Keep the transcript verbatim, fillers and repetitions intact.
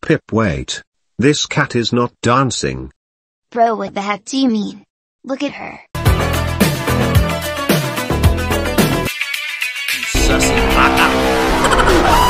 Pip, wait. This cat is not dancing. Bro, what the heck do you mean? Look at her. Sussy baka.